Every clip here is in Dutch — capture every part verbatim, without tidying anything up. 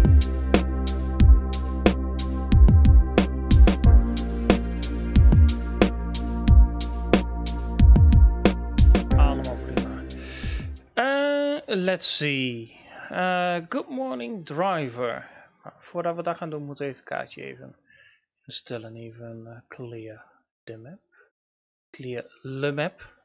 Let's see. Uh, good morning driver. Nou, voordat we dat gaan doen, moeten we even het kaartje even instellen. Even uh, clear the map. Clear the map.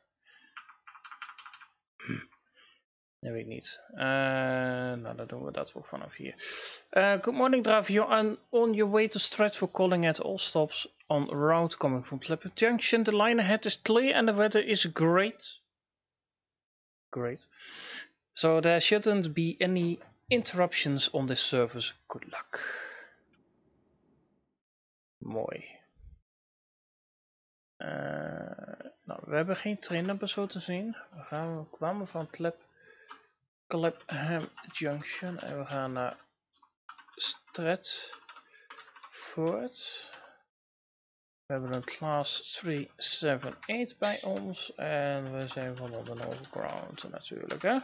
Dat weet ik niet. Uh, nou, dan doen we dat wel vanaf hier. Uh, good morning driver. You're on your way to Stratford, calling at all stops on route coming from Plymouth Junction. The line ahead is clear and the weather is great. Great. So there shouldn't be any interruptions on this service. Good luck. Mooi. Uh, nou, we hebben geen trainnummer zo te zien. We, gaan, we kwamen van Clapham Junction en we gaan naar Stratford. We hebben een Class drie zeven acht bij ons en we zijn van London Overground natuurlijk, hè.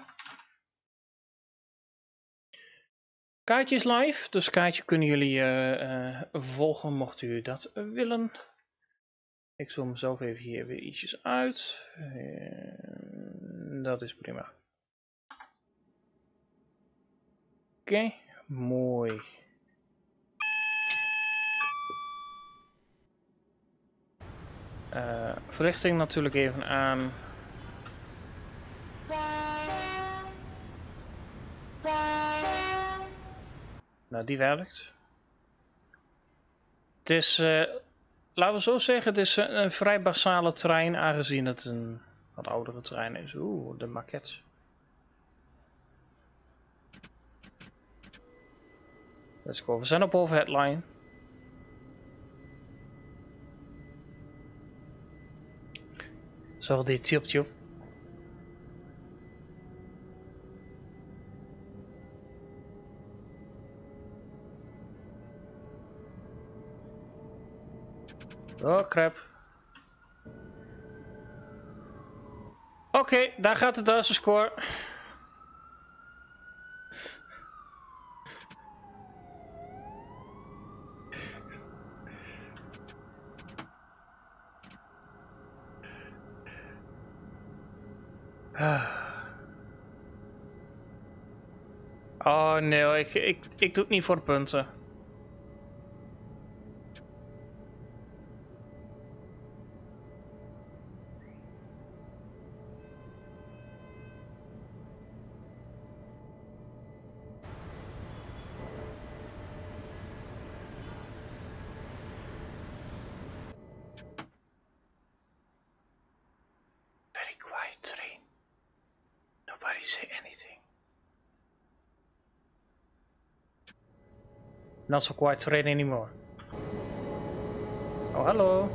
Kaartje is live, dus kaartje kunnen jullie uh, uh, volgen mocht u dat willen. Ik zoom mezelf even hier weer ietsjes uit. Uh, dat is prima. Oké, okay, mooi. Uh, verlichting natuurlijk even aan. Nou, die werkt. Het is, uh, laten we zo zeggen, het is een, een vrij basale trein, aangezien het een wat oudere trein is. Oeh, de maquette. Let's go. We zijn op overhead line. Zo, die tube. Oh crap. Oké, okay, daar gaat de Duitse score. Oh nee, ik, ik, ik doe het niet voor de punten. Very quiet train. Nobody say anything. Not so quiet train anymore. Oh, hello.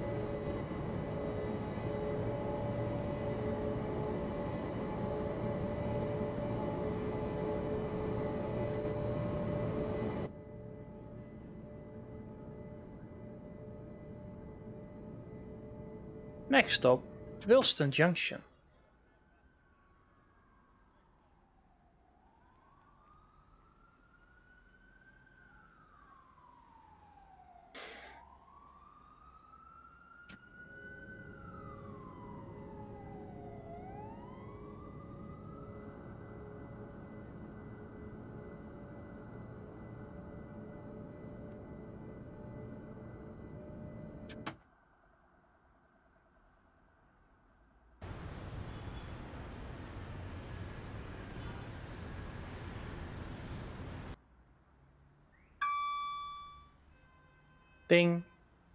Next stop, Willesden Junction. Ding.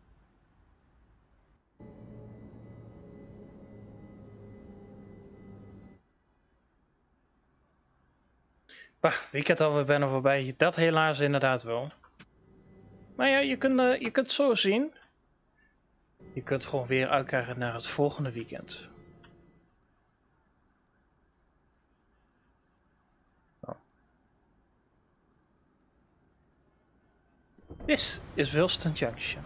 Bah, weekend alweer bijna voorbij. Dat helaas inderdaad wel. Maar ja, je kunt, uh, je kunt het zo zien. Je kunt gewoon weer uitkijken naar het volgende weekend. Oh. This is Willesden Junction.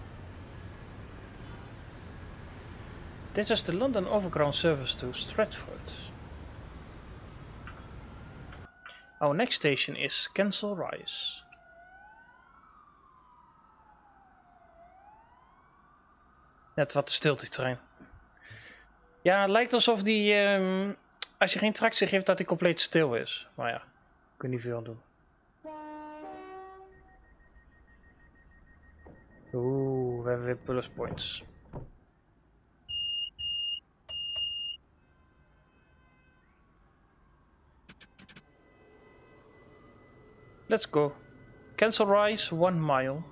This is the London Overground service to Stratford. Our next station is Kensal Rise. Net wat de stiltetrein. Ja, het lijkt alsof die, um, als je geen tractie geeft, dat hij compleet stil is. Maar ja, kun je niet veel doen. Oeh, we hebben weer plus points. Let's go. Kensal Rise, one mile.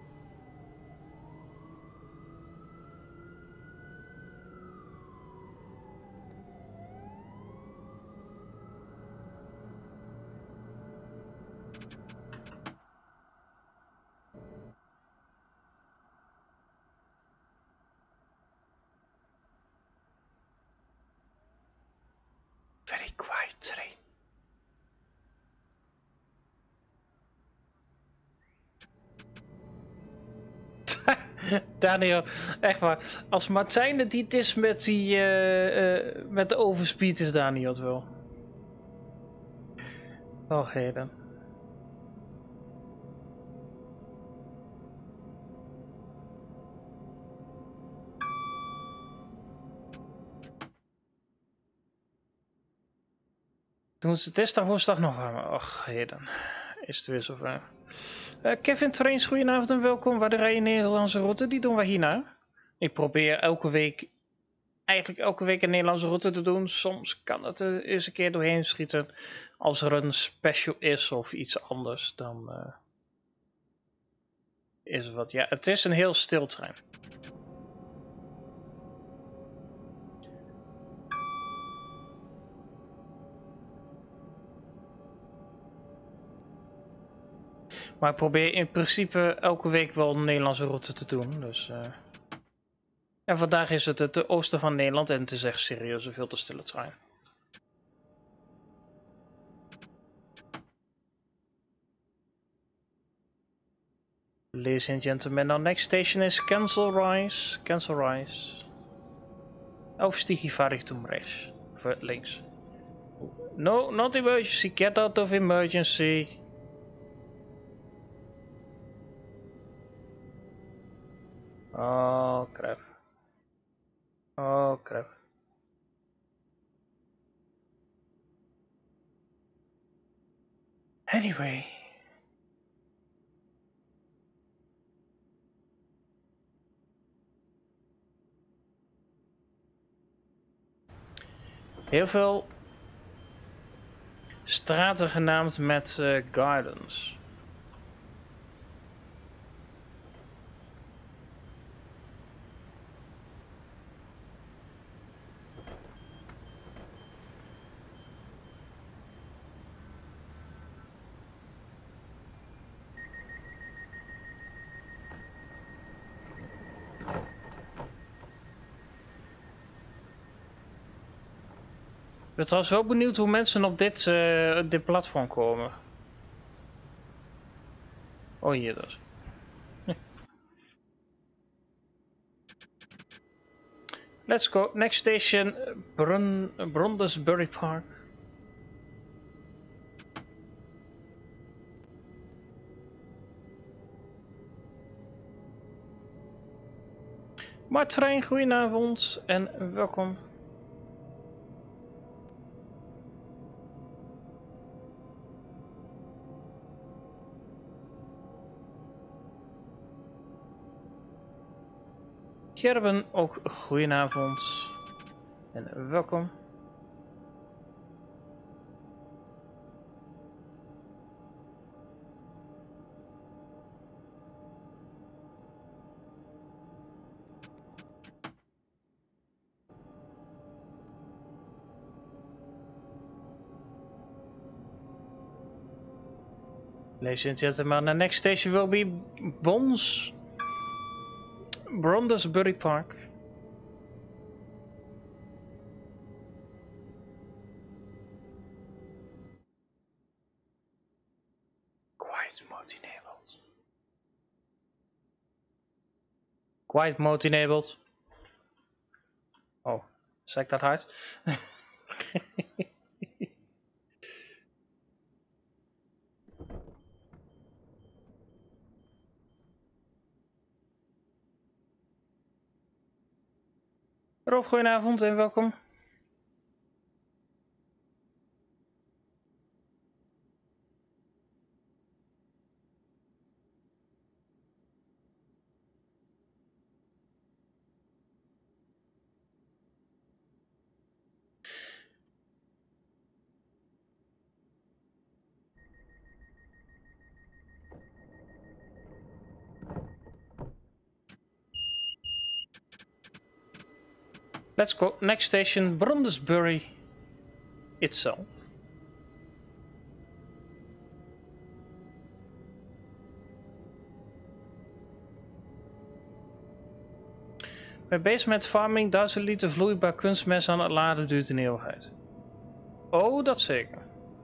Very quiet train. Daniel, echt waar. Als Martijn het niet is met, die, uh, uh, met de overspeed, is Daniel het wel. Oh, heden. Doen ze dinsdag, woensdag nog aan. Och, heden. Is het weer zover. Uh, Kevin Trains, goedenavond en welkom. Waar de rij je Nederlandse route? Die doen we hierna. Ik probeer elke week, eigenlijk elke week een Nederlandse route te doen. Soms kan het er eens een keer doorheen schieten. Als er een special is of iets anders, dan uh, is het wat. Ja, het is een heel stil trein. Maar ik probeer in principe elke week wel een Nederlandse route te doen. Dus, uh... En vandaag is het het oosten van Nederland en het is echt serieus een veel te stille trein. Ladies and gentlemen, our next station is Kensal Rise. Kensal Rise. Aufstieg gevaar richting rechts. Of links. No, not emergency. Get out of emergency. Oh crap. Oh crap. Anyway. Heel veel straten genaamd met uh, gardens. Ik ben trouwens wel benieuwd hoe mensen op dit, uh, dit platform komen. Oh, hier dus. Let's go. Next station, Brun Brondesbury Park. Martijn, goedenavond en welkom. Gerben, ook goedenavond en welkom. Ladies and gentlemen, the next station will be Bons Brondesbury Park. Quiet mode enabled. Quiet mode enabled. Oh, zeg ik dat hard? Rob, goedenavond en welkom. Let's go. Next station, Brondesbury itself. Bij basement farming duizend liter vloeibaar kunstmest aan het laden duurt een eeuwigheid. Oh, dat zeker.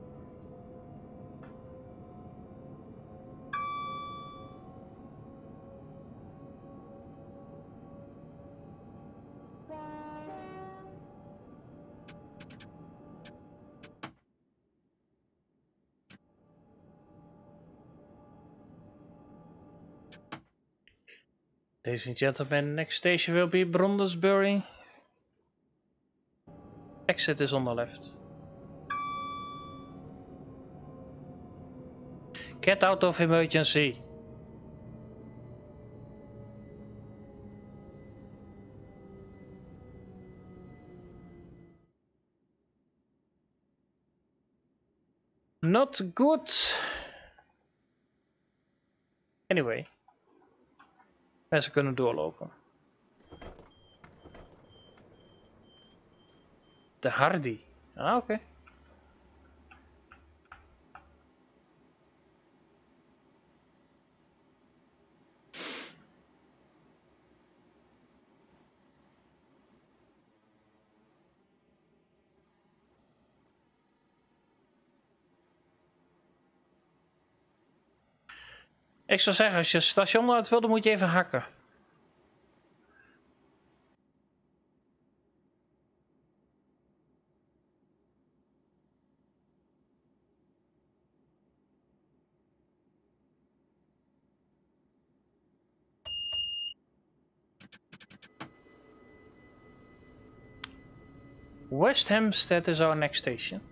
Ladies and gentlemen, next station will be Brondesbury. Exit is on the left. Get out of emergency. Not good. Anyway. Mensen kunnen doorlopen. De Hardy. Ah, oké. Okay. Ik zou zeggen, als je het station uit wil, dan moet je even hakken. West Hampstead is our next station.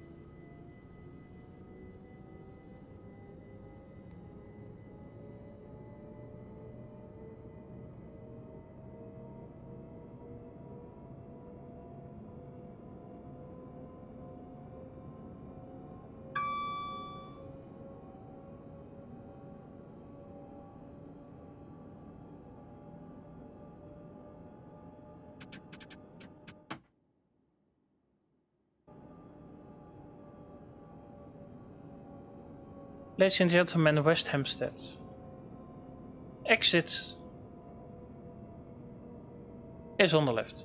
Ladies and gentlemen, West Hampstead. Exit is on the left.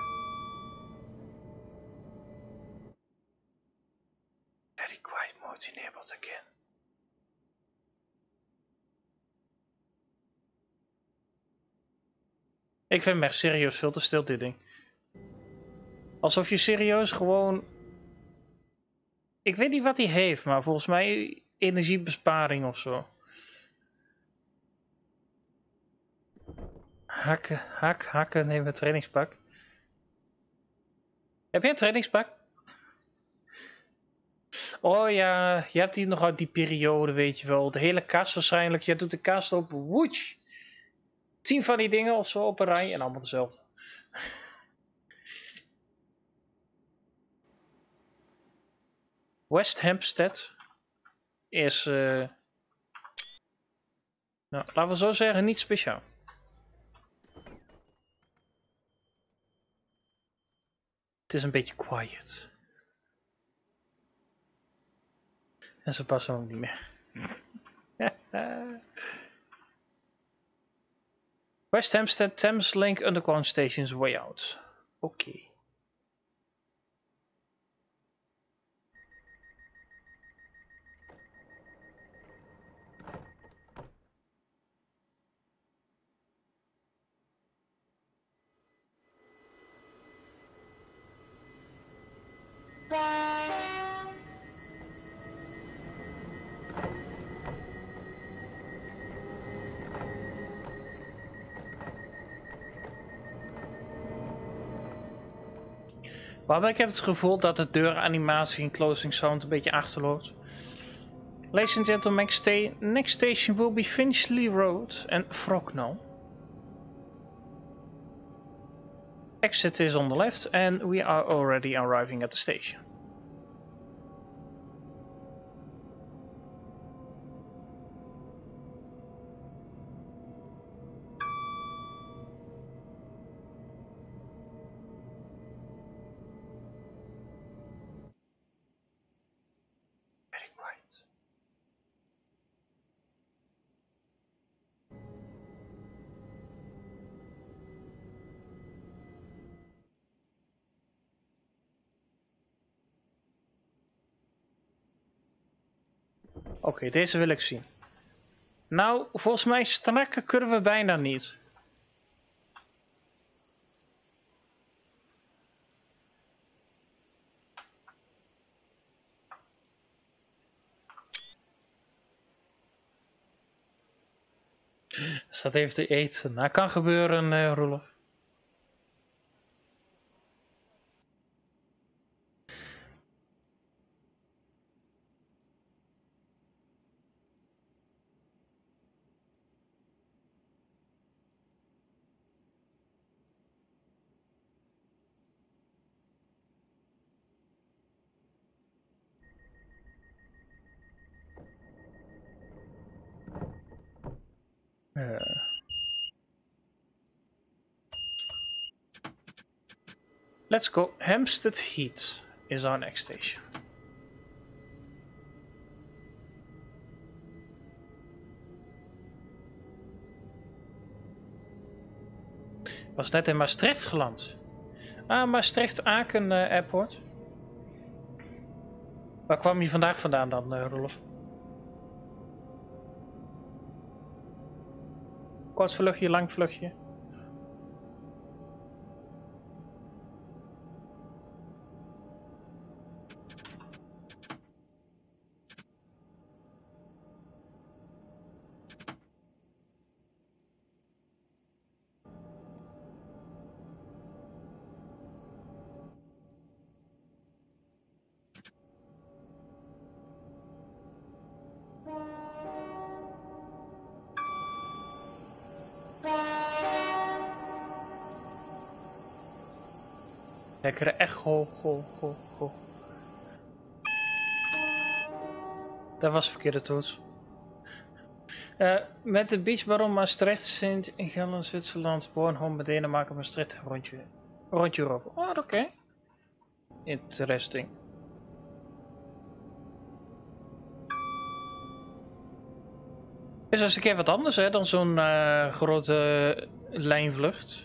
Very quiet mode enabled again. Ik vind me echt serieus veel te stil dit ding. Alsof je serieus gewoon... Ik weet niet wat hij heeft, maar volgens mij energiebesparing of zo. Hakken, hak, hakken, neem een trainingspak. Heb je een trainingspak? Oh ja, je hebt die nog uit die periode, weet je wel. De hele kast waarschijnlijk. Je doet de kast op, woetsch. Tien van die dingen of zo op een rij en allemaal dezelfde. West Hampstead is, uh, nou, laten we zo zeggen, niet speciaal. Het is een beetje quiet. En ze passen ook niet meer. West Hampstead Thames Link Underground Stations way out. Oké. Okay. Maar ik heb het gevoel dat de deuranimatie en closing sound een beetje achterloopt. Ladies and gentlemen, next, sta next station will be Finchley Road and Frognal. Exit is on the left and we are already arriving at the station. Oké, okay, deze wil ik zien. Nou, volgens mij strakker kunnen we bijna niet. Staat even te eten. Nou, kan gebeuren, uh, Roelof. Uh. Let's go. Hampstead Heath is our next station. Was net in Maastricht geland. Ah, Maastricht-Aken uh, Airport. Waar kwam je vandaag vandaan dan, uh, Rolf? Kort vluchtje, lang vluchtje? Lekkere echo, go, go, go. Dat was verkeerde toets. Uh, met de beachbaron Maastricht, Sint-Gallen, Zwitserland, Bornholm, Denemarken, Maastricht, rondje, rondje Europa. Oh, oké. Okay. Interesting. Is eens een keer wat anders hè, dan zo'n uh, grote uh, lijnvlucht.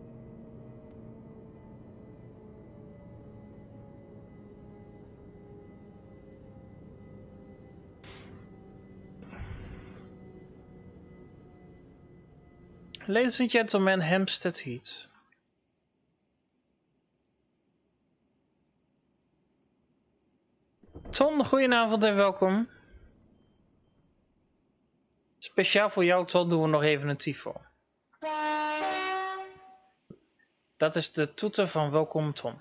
Ladies and gentlemen, Hampstead Heath. Ton, goedenavond en welkom. Speciaal voor jou, Ton, doen we nog even een tifo. Dat is de toeter van welkom, Ton.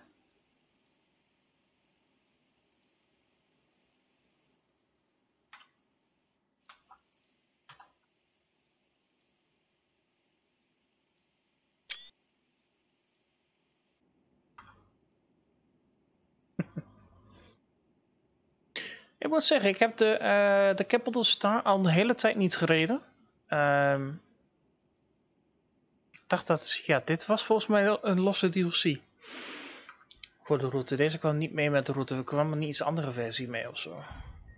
Ik moet zeggen, ik heb de, uh, de Capital Star al de hele tijd niet gereden. Uh, ik dacht dat, ja, dit was volgens mij een losse D L C. Voor de route. Deze kwam niet mee met de route. Er kwam een iets andere versie mee of zo.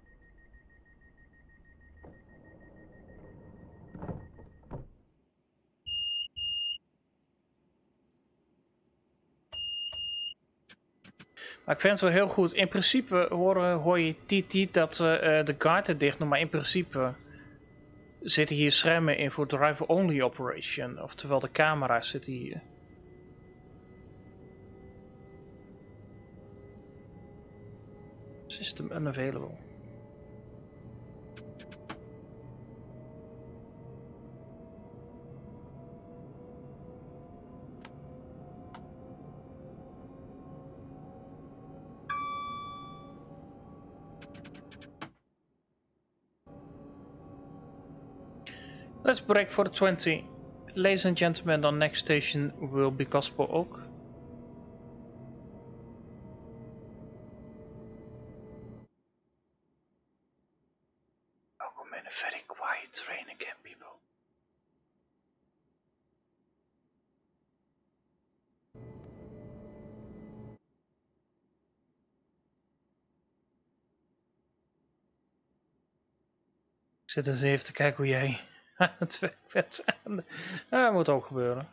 Maar ik vind het wel heel goed. In principe hoor, hoor je T T dat uh, de kaarten dicht doen, maar in principe zitten hier schermen in voor driver-only operation. Oftewel de camera's zitten hier. System unavailable. Let's break for the twenty. Ladies and gentlemen, our next station will be Gospel Oak. Welcome in a very quiet train again, people. Ik zit dus even te kijken hoe jij aan het werk bent. Ja, dat moet ook gebeuren.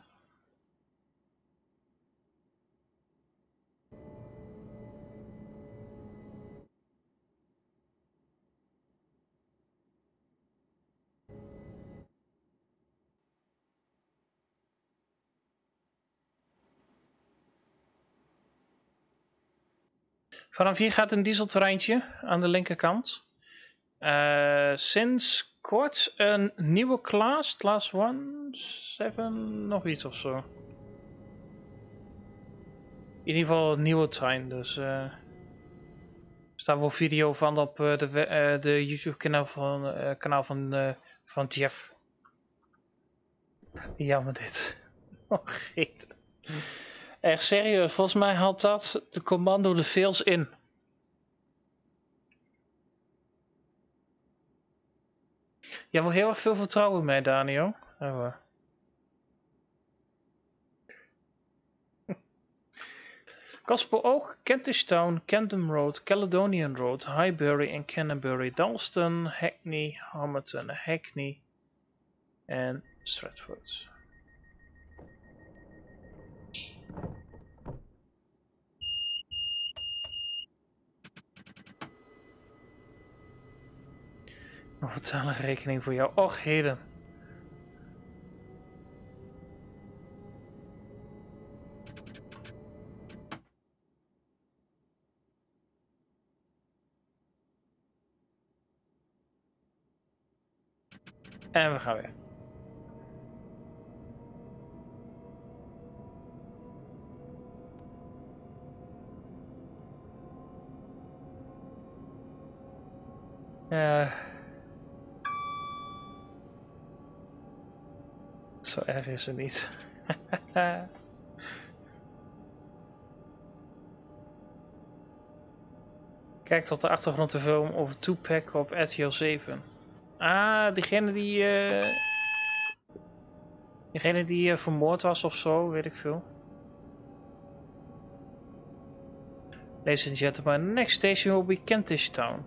Vanaf hier gaat een dieseltreintje aan de linkerkant. Uh, sinds kort een nieuwe klas, klas one, zeven, nog iets of zo. In ieder geval een nieuwe trein, dus uh, er staat wel video van op uh, de, uh, de YouTube kanaal van, uh, kanaal van, uh, van Jeff. Jammer dit. Oh geet. Echt serieus, volgens mij had dat de commando de fails in. Je hebt wel heel erg veel vertrouwen in mij, Daniel. Oh. Gospel Oak, Kentish Town, Camden Road, Caledonian Road, Highbury en Canterbury, Dalston, Hackney, Homerton, Hackney en Stratford. We betalen een rekening voor jou. Och, heden. En we gaan weer. Uh, zo erg is het niet. Kijk op de achtergrond de film over Tupac op R T L zeven. Ah, diegene die... Uh, diegene die uh, vermoord was of zo, weet ik veel. Ladies and gentlemen, next station will be Kentish Town.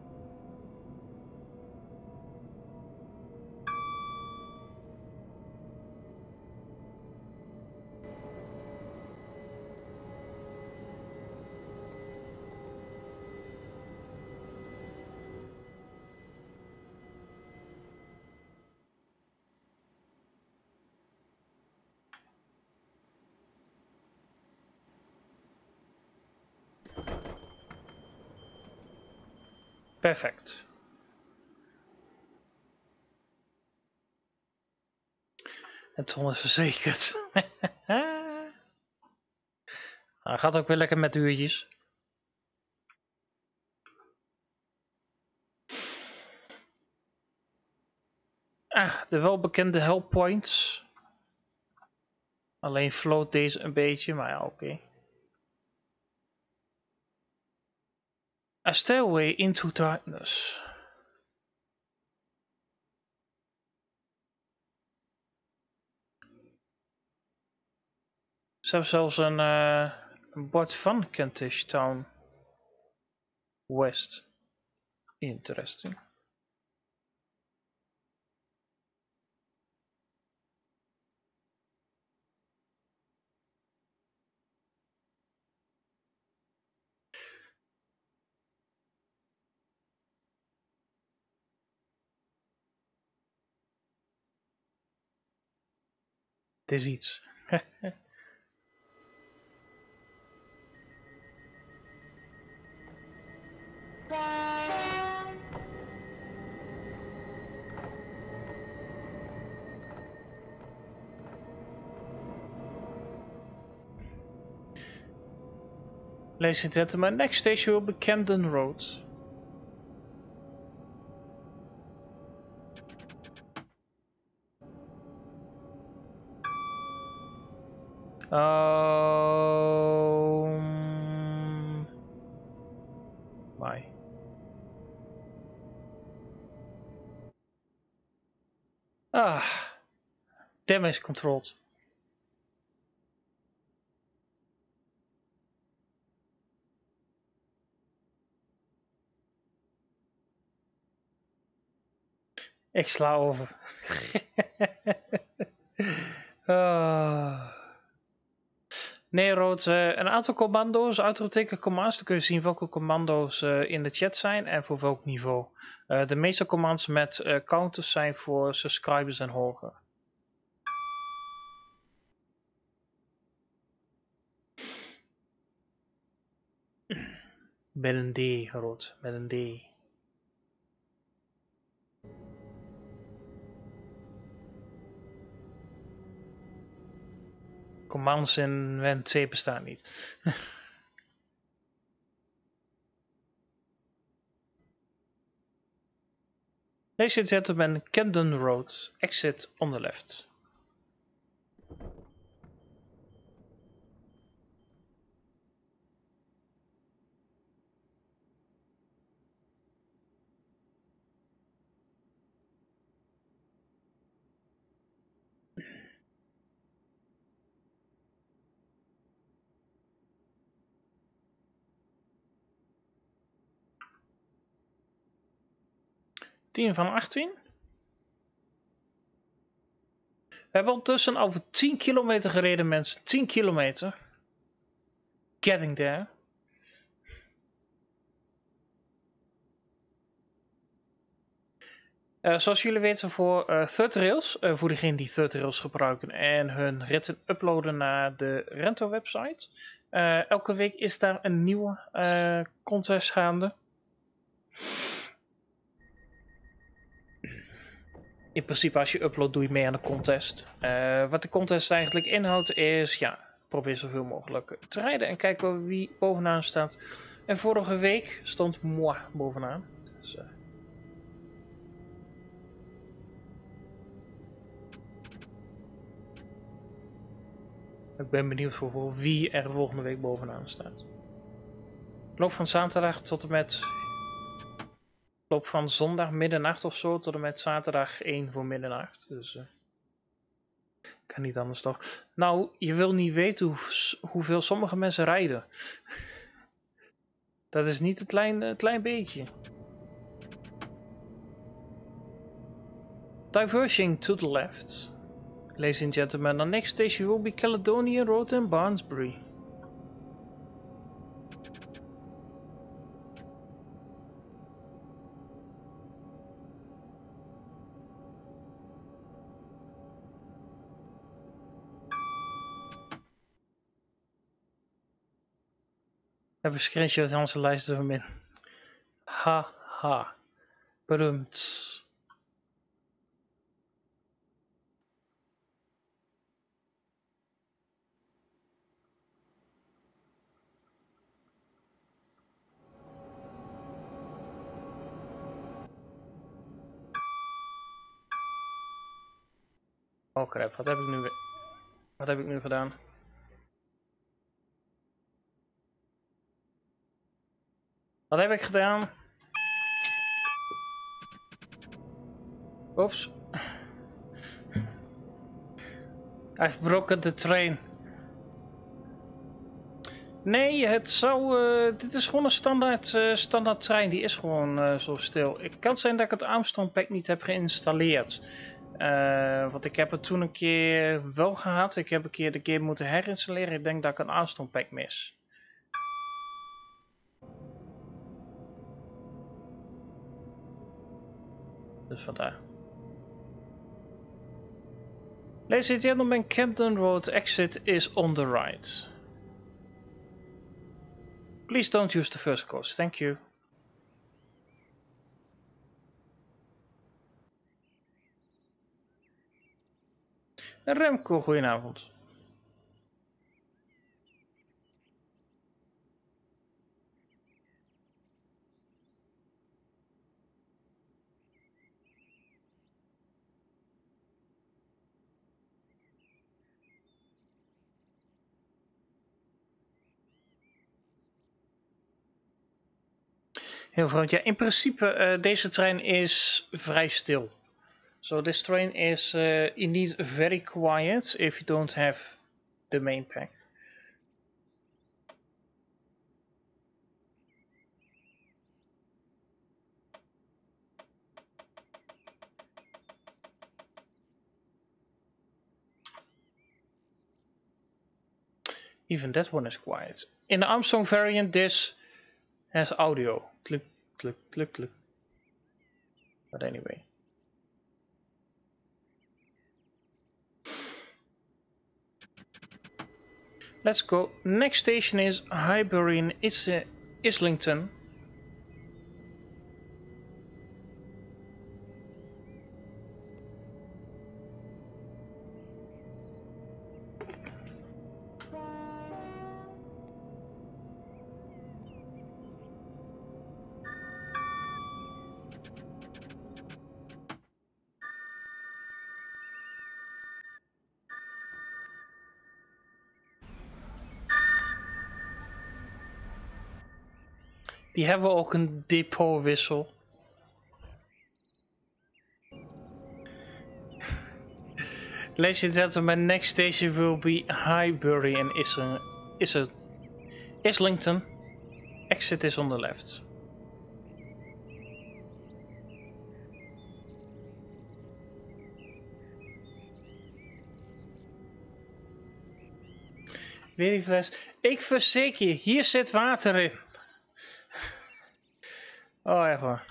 Perfect. Het ton is verzekerd. Hij gaat ook weer lekker met uurtjes. Ah, de welbekende help points. Alleen float deze een beetje, maar ja, oké. Okay. A stairway into darkness. Ze hebben zelfs een, uh, een bord van Kentish Town West. Interesting. Het is iets. Ladies and gentlemen, next station will be Camden Road. Um, why? Ah, damage controlled. Ik sla over. uh. Nee, Rood, uh, een aantal commando's, uitroepteken commands, dan kun je zien welke commando's uh, in de chat zijn en voor welk niveau. Uh, de meeste commands met uh, counters zijn voor subscribers en hoger. Met een D, Rood, met een D. Commands in W N C bestaan niet. Ladies and gentlemen, Camden Road, exit on the left. tien van achttien. We hebben ondertussen over tien kilometer gereden, mensen. tien kilometer. Getting there. Uh, zoals jullie weten voor uh, ThirdRails, uh, voor diegenen die ThirdRails gebruiken en hun ritten uploaden naar de Rento website. Uh, elke week is daar een nieuwe uh, contest gaande. In principe als je uploadt doe je mee aan de contest. Uh, wat de contest eigenlijk inhoudt is, ja, probeer zoveel mogelijk te rijden en kijken wie bovenaan staat. En vorige week stond moi bovenaan. Dus, uh, ik ben benieuwd voor wie er volgende week bovenaan staat. Loop van zaterdag tot en met... Loop van zondag middernacht of zo tot en met zaterdag één voor middernacht. Dus... Uh, kan niet anders toch. Nou, je wil niet weten hoe, hoeveel sommige mensen rijden. Dat is niet een klein, een klein beetje. Diverging to the left. Ladies and gentlemen, the next station will be Caledonian Road in Barnsbury. We hebben een screenshot van onze lijst er min. Ha ha. Bedoemd. Oh crap, wat heb ik nu Wat heb ik nu gedaan? Wat heb ik gedaan? Oeps. I've broken the train. Nee, het zou... Uh, dit is gewoon een standaard, uh, standaard trein. Die is gewoon uh, zo stil. Het kan zijn dat ik het Armstrong Pack niet heb geïnstalleerd. Uh, want ik heb het toen een keer wel gehad. Ik heb een keer de game moeten herinstalleren. Ik denk dat ik een Armstrong Pack mis. Dus vandaar. Ladies and gentlemen, Camden Road exit is on the right. Please don't use the first course, thank you. Remco, goedenavond. Heel vreemd. Ja, in principe, uh, deze trein is vrij stil. So this train is uh, indeed very quiet if you don't have the main pack. Even that one is quiet. In the Armstrong variant, this has audio. Click, click, click, click. But anyway. Let's go. Next station is Highbury in Is Islington. Die hebben ook een depotwissel. Ladies and gentlemen, next station will be Highbury in Isl Isl Islington. Exit is on the left. Weer die fles. Ik verzeker je, hier zit water in. Oh, echt waar.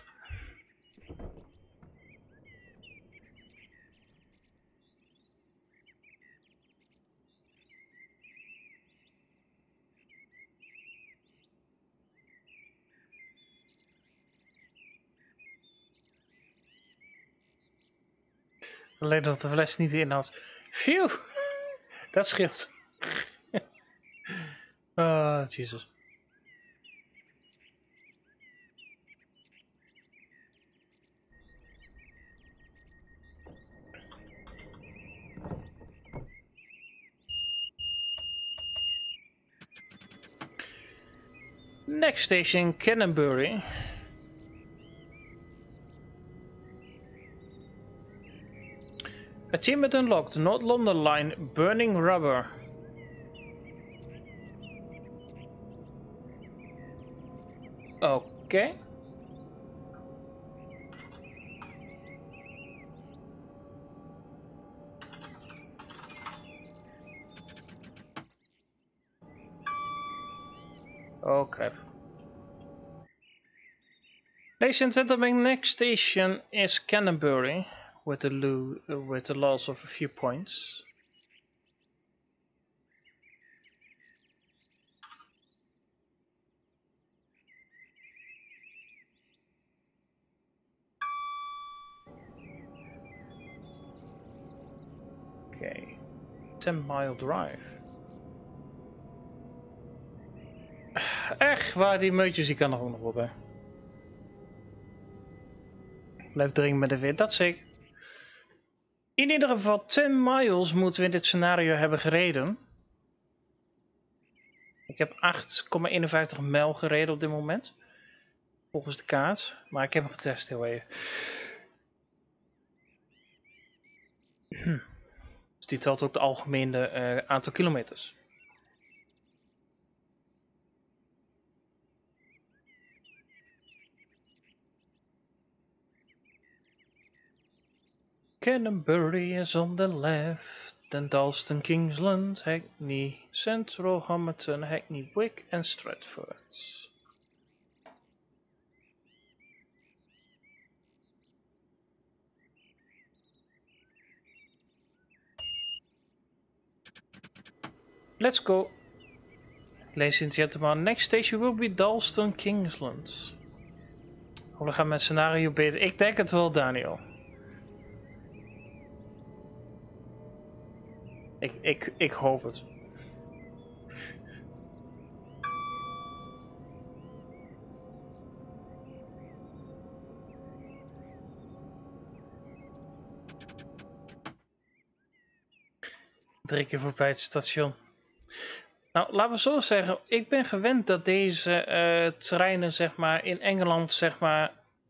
Alleen dat de fles niet inhoudt. Phew, dat scheelt. Oh, Jesus. Next station, Canterbury. Achievement unlocked, North London Line, burning rubber. Okay. Oh crap. Ladies and gentlemen, next station is Canterbury with the lo uh, with the loss of a few points. Okay, ten mile drive. Echt waar, die meutjes die kan er ook nog wel bij. Blijf dringend met de weer, dat zeker. In ieder geval ten miles moeten we in dit scenario hebben gereden. Ik heb acht komma eenenvijftig mijl gereden op dit moment. Volgens de kaart. Maar ik heb hem getest heel even. Dus die telt ook de algemene uh, aantal kilometers. Canterbury is on the left, then Dalston, Kingsland, Hackney, Central, Homerton, Hackney, Wick en Stratford. Let's go. Ladies and gentlemen, next station will be Dalston, Kingsland. Hoe gaan we met scenario beter? Ik denk het wel, Daniel. Ik, ik, ik hoop het. Drie keer voorbij het station. Nou, laten we zo zeggen, ik ben gewend dat deze uh, treinen zeg maar, in Engeland zeg maar,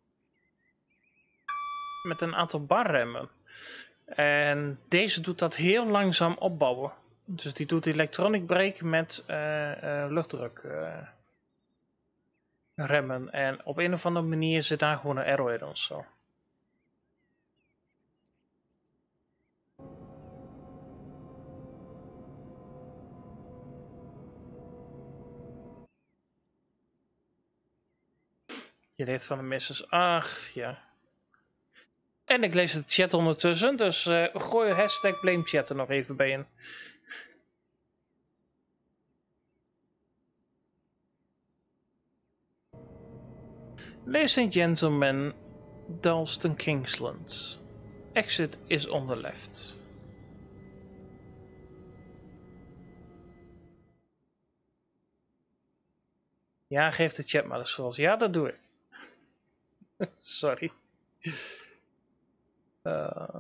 met een aantal barremmen. En deze doet dat heel langzaam opbouwen. Dus die doet electronic brake met uh, uh, luchtdruk uh, remmen. En op een of andere manier zit daar gewoon een error in of zo. Je leert van de missus. Ach ja. En ik lees de chat ondertussen, dus uh, gooi hashtag BlameChat er nog even bij in. Ladies and gentlemen, Dalston Kingsland. Exit is on the left. Ja, geef de chat maar de schuld. Ja, dat doe ik. Sorry. Uh...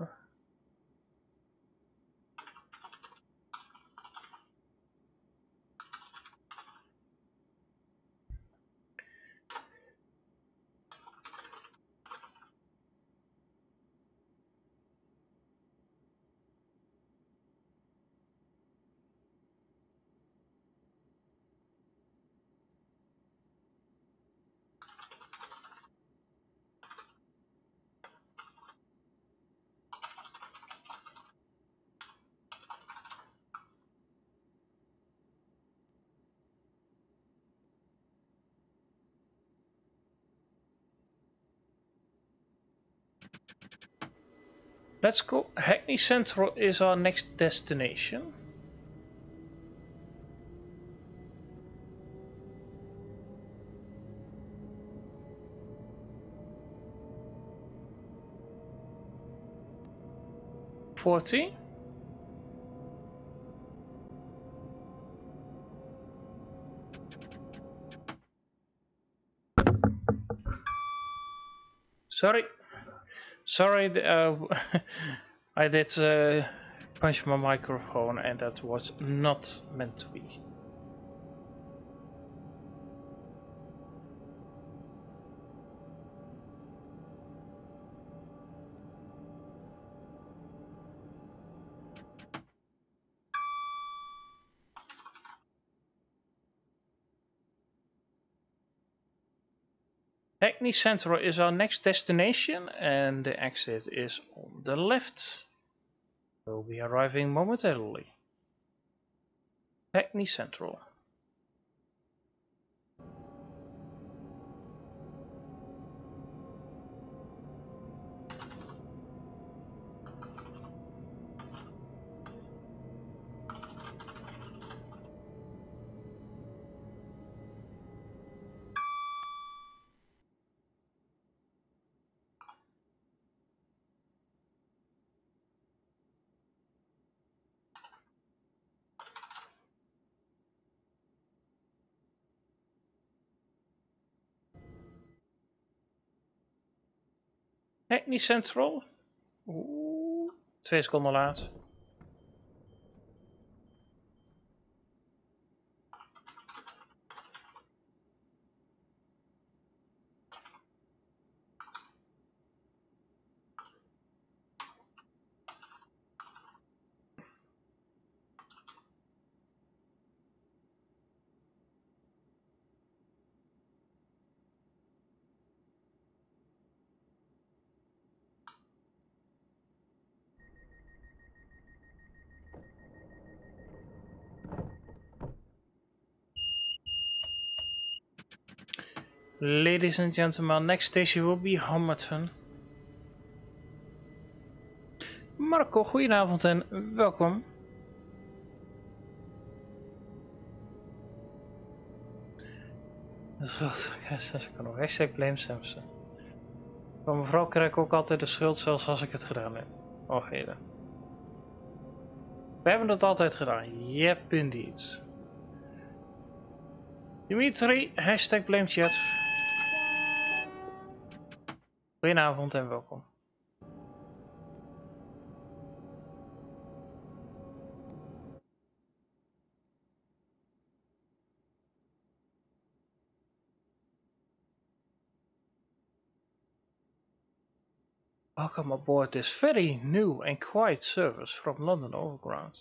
Let's go. Hackney Central is our next destination. Forty. Sorry. Sorry, uh, I did uh, punch my microphone and that was not meant to be. Hackney Central is our next destination and the exit is on the left. We'll be arriving momentarily. Hackney Central. Hackney Central. Oeh, twee seconden laat. Ladies and gentlemen, next station will be Homerton. Marco, goedenavond en welkom. De schuld, ik kan nog hashtag blame Samson. Van mevrouw krijg ik ook altijd de schuld, zelfs als ik het gedaan heb. Oh heden. We hebben het altijd gedaan. Yep, indeed. Dimitri, hashtag blame chat. Goedenavond en welkom. Welcome aboard this very new and quiet service from London Overground.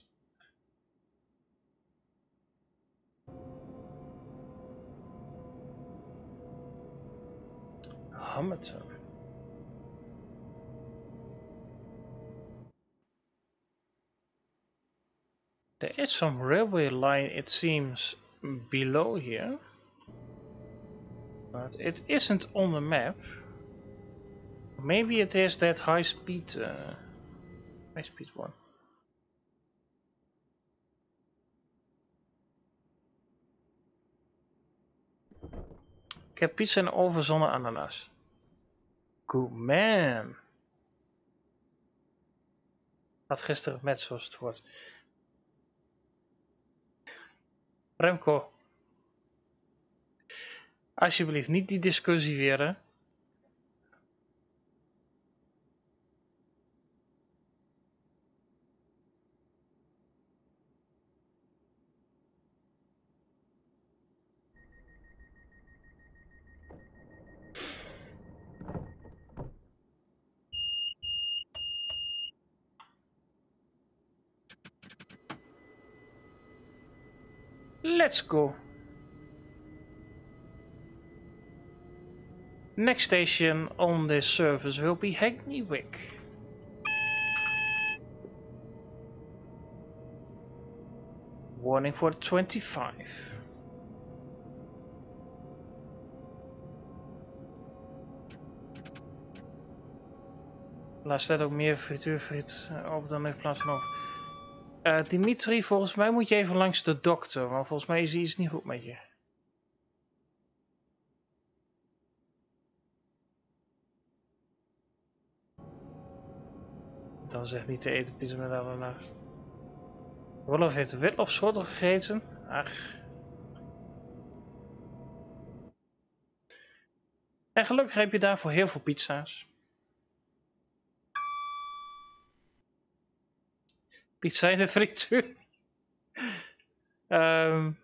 Hummerton. There is some railway line, it seems, below here. But it isn't on the map. Maybe it is that high speed, uh, high speed one. Ik heb pizza en oven zonder ananas. Good man. Had gisteren met zoals het wordt. Remco. Alsjeblieft niet die discussie weer, hè. Let's go. Next station on this service will be Hackney Wick. Warning for twenty-five. Laat staat ook meer frituurfriet open dan in plaats van over. Uh, Dimitri, volgens mij moet je even langs de dokter, want volgens mij is iets niet goed met je. Dan zeg niet te eten pizza met ananas. Rolf heeft de witlofschotel gegeten. Ach. En gelukkig heb je daarvoor heel veel pizza's. Pizza in de frituur. um,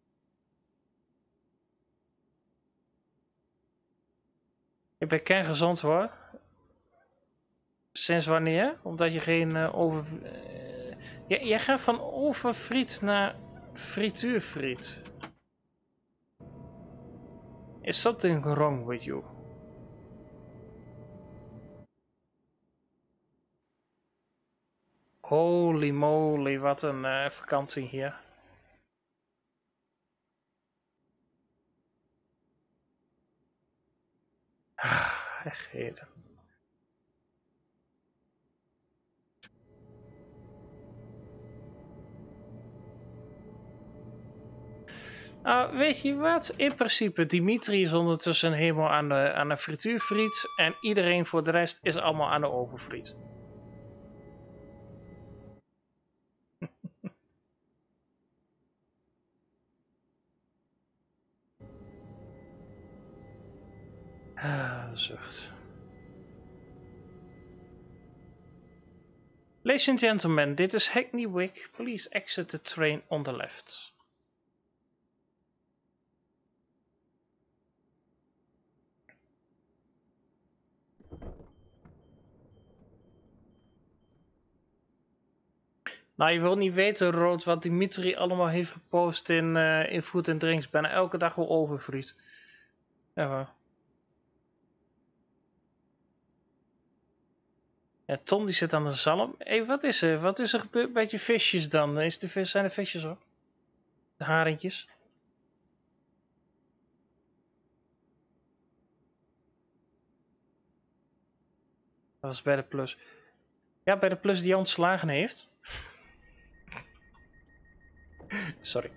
ik ben kerngezond hoor. Sinds wanneer? Omdat je geen uh, over... Uh, jij, jij gaat van overfriet naar frituurfriet. Is something wrong with you? Holy moly, wat een uh, vakantie hier. Ah, echt heden. Uh, weet je wat? In principe, Dimitri is ondertussen helemaal aan de, aan de frituurfriet. En iedereen voor de rest is allemaal aan de overfriet. Ah, zucht. Ladies and gentlemen, dit is Hackney Wick. Please exit the train on the left. Nou, je wilt niet weten, Rood, wat Dimitri allemaal heeft gepost in, uh, in Food and Drinks. Bijna elke dag wel overfriet. Ja, ja, Ton die zit aan de zalm. Hé, hey, wat is er? Wat is er gebeurd met je visjes dan? Is de vis, zijn de visjes op? De haringjes? Dat was bij de Plus. Ja, bij de Plus die ontslagen heeft. Sorry.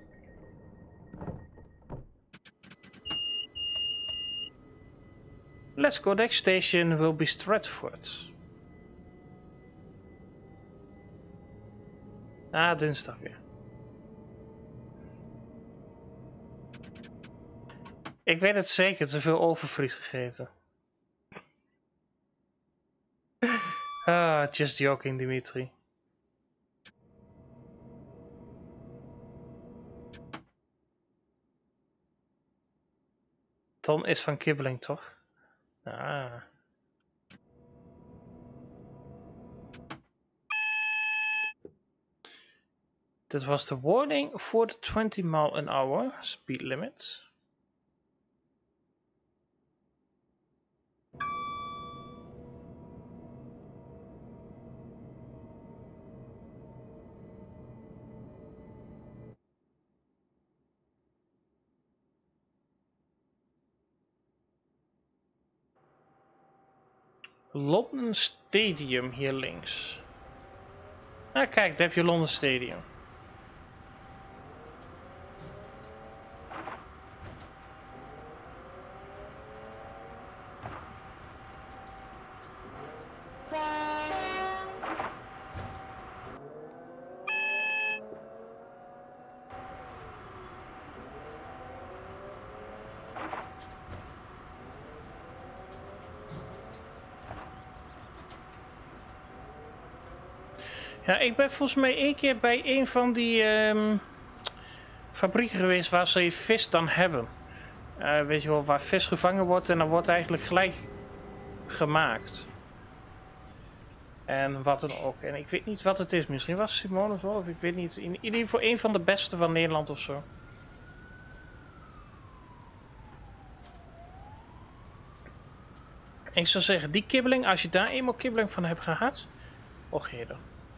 Let's go. Next station will be Stratford. Ah, dinsdag weer. Ik weet het zeker, te veel overfriet gegeten. Ah, just joking, Dimitri. Ton is van kibbeling, toch? Ah. Dit was de warning for the twenty mile an hour speed limit. London Stadium hier links. Ah kijk, daar heb je London Stadium. Ja, ik ben volgens mij één keer bij een van die um, fabrieken geweest waar ze vis dan hebben. Uh, weet je wel, waar vis gevangen wordt en dan wordt eigenlijk gelijk gemaakt. En wat dan ook. En ik weet niet wat het is. Misschien was Simone of zo, of ik weet niet. In ieder geval een van de beste van Nederland of zo. Ik zou zeggen, die kibbeling, als je daar eenmaal kibbeling van hebt gehad, och heerder.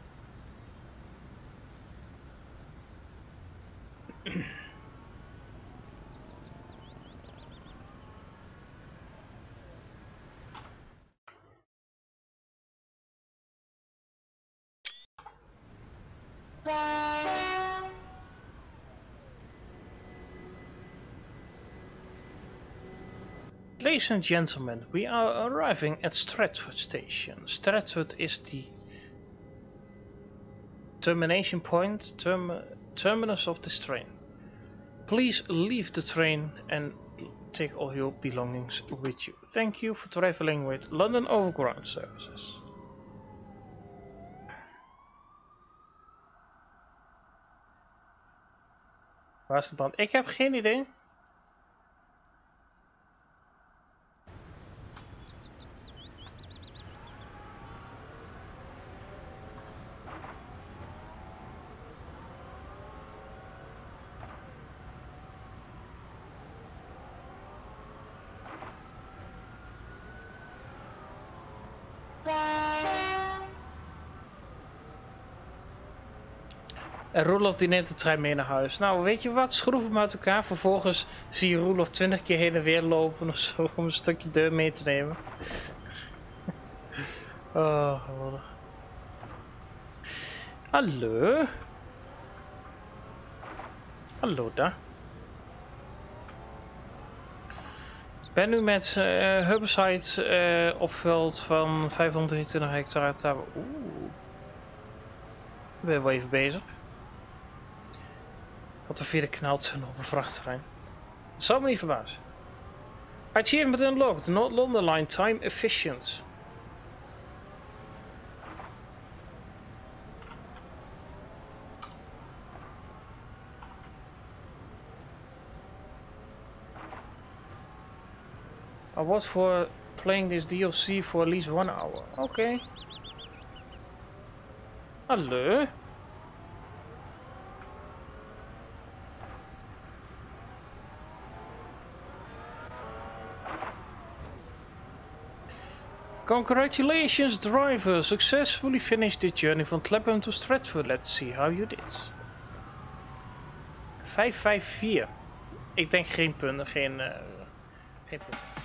Ladies and gentlemen, we are arriving at Stratford Station. Stratford is the termination point, term, terminus of this train. Please leave the train and take all your belongings with you. Thank you for traveling with London Overground Services. Waar is de band? Ik heb geen idee. En Roelof die neemt de trein mee naar huis. Nou, weet je wat? Schroef hem uit elkaar. Vervolgens zie je Roelof twintig keer heen en weer lopen of zo om een stukje deur mee te nemen. Oh, geweldig. Hallo? Hallo daar. Ik ben nu met uh, Herbicide uh, op veld van vijfhonderddrieëntwintig hectare. Oeh. Ik ben wel even bezig. Wat er verder knalt op een vrachttrein. Dat zou me niet verbazen. Achievement unlocked. North London Line time efficient. Award for playing this D L C for at least one hour. Oké. Okay. Hallo. Congratulations driver, successfully finished the journey from Clapham to Stratford. Let's see how you did. vijf vijf vier. Ik denk geen punten, geen, uh, geen punten.